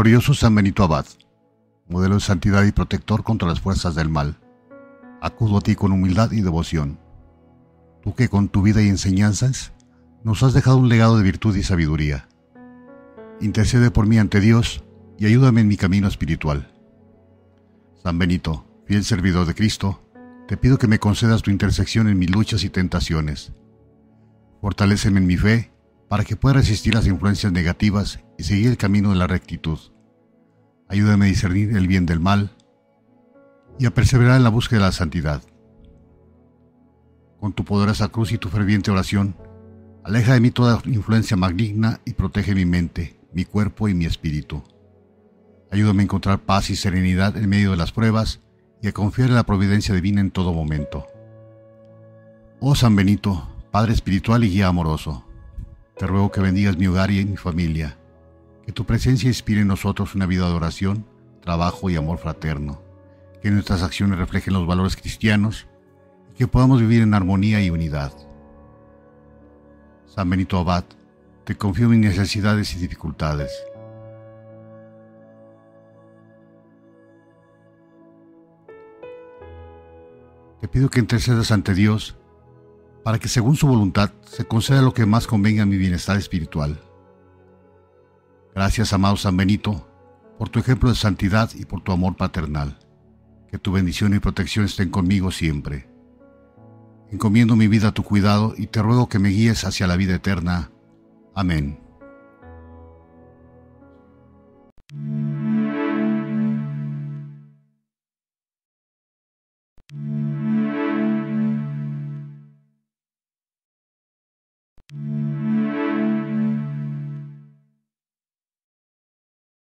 glorioso San Benito Abad, modelo de santidad y protector contra las fuerzas del mal, acudo a ti con humildad y devoción. Tú que con tu vida y enseñanzas nos has dejado un legado de virtud y sabiduría. Intercede por mí ante Dios y ayúdame en mi camino espiritual. San Benito, fiel servidor de Cristo, te pido que me concedas tu intersección en mis luchas y tentaciones. Fortaléceme en mi fe para que pueda resistir las influencias negativas y seguir el camino de la rectitud. Ayúdame a discernir el bien del mal y a perseverar en la búsqueda de la santidad. Con tu poderosa cruz y tu ferviente oración, aleja de mí toda influencia maligna y protege mi mente, mi cuerpo y mi espíritu. Ayúdame a encontrar paz y serenidad en medio de las pruebas y a confiar en la providencia divina en todo momento. Oh San Benito, Padre espiritual y guía amoroso, te ruego que bendigas mi hogar y mi familia, que tu presencia inspire en nosotros una vida de oración, trabajo y amor fraterno, que nuestras acciones reflejen los valores cristianos y que podamos vivir en armonía y unidad. San Benito Abad, te confío mis necesidades y dificultades. Te pido que intercedas ante Dios para que según su voluntad se conceda lo que más convenga a mi bienestar espiritual. Gracias, amado San Benito, por tu ejemplo de santidad y por tu amor paternal. Que tu bendición y protección estén conmigo siempre. Encomiendo mi vida a tu cuidado y te ruego que me guíes hacia la vida eterna. Amén.